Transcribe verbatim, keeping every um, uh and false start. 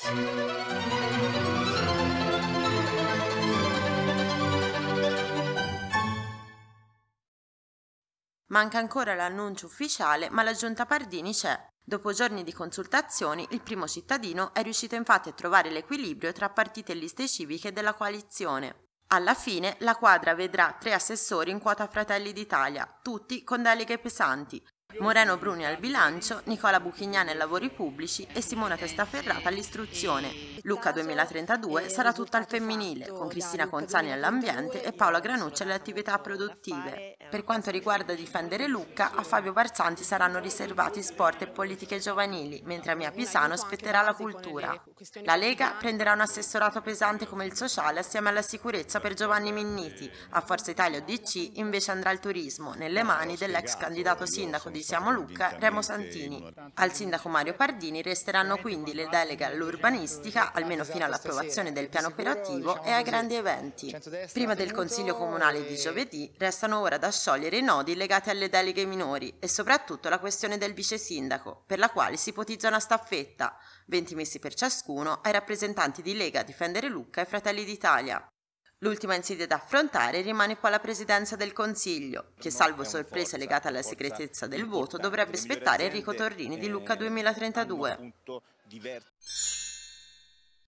Manca ancora l'annuncio ufficiale, ma la giunta Pardini c'è. Dopo giorni di consultazioni, il primo cittadino è riuscito infatti a trovare l'equilibrio tra partiti e liste civiche della coalizione. Alla fine, la quadra vedrà tre assessori in quota Fratelli d'Italia, tutti con deleghe pesanti. Moreno Bruni al bilancio, Nicola Buchignani ai lavori pubblici e Simona Testaferrata all'istruzione. Lucca duemilatrentadue sarà tutta al femminile, con Cristina Conzani all'ambiente e Paola Granucci alle attività produttive. Per quanto riguarda Difendere Lucca, a Fabio Barzanti saranno riservati sport e politiche giovanili, mentre a Mia Pisano spetterà la cultura. La Lega prenderà un assessorato pesante come il sociale assieme alla sicurezza per Giovanni Minniti. A Forza Italia o D C invece andrà il turismo, nelle mani dell'ex candidato sindaco di Siamo Lucca, Remo Santini. Al sindaco Mario Pardini resteranno quindi le deleghe all'urbanistica, almeno fino all'approvazione del piano operativo e ai grandi eventi. Prima del Consiglio Comunale di giovedì restano ora da sciogliere i nodi legati alle deleghe minori e soprattutto la questione del vice sindaco, per la quale si ipotizza una staffetta, venti mesi per ciascuno, ai rappresentanti di Lega, Difendere Lucca e Fratelli d'Italia. L'ultima insidia da affrontare rimane poi la presidenza del Consiglio, che salvo sorprese legate alla segretezza del voto dovrebbe spettare Enrico Torrini di Lucca duemilatrentadue.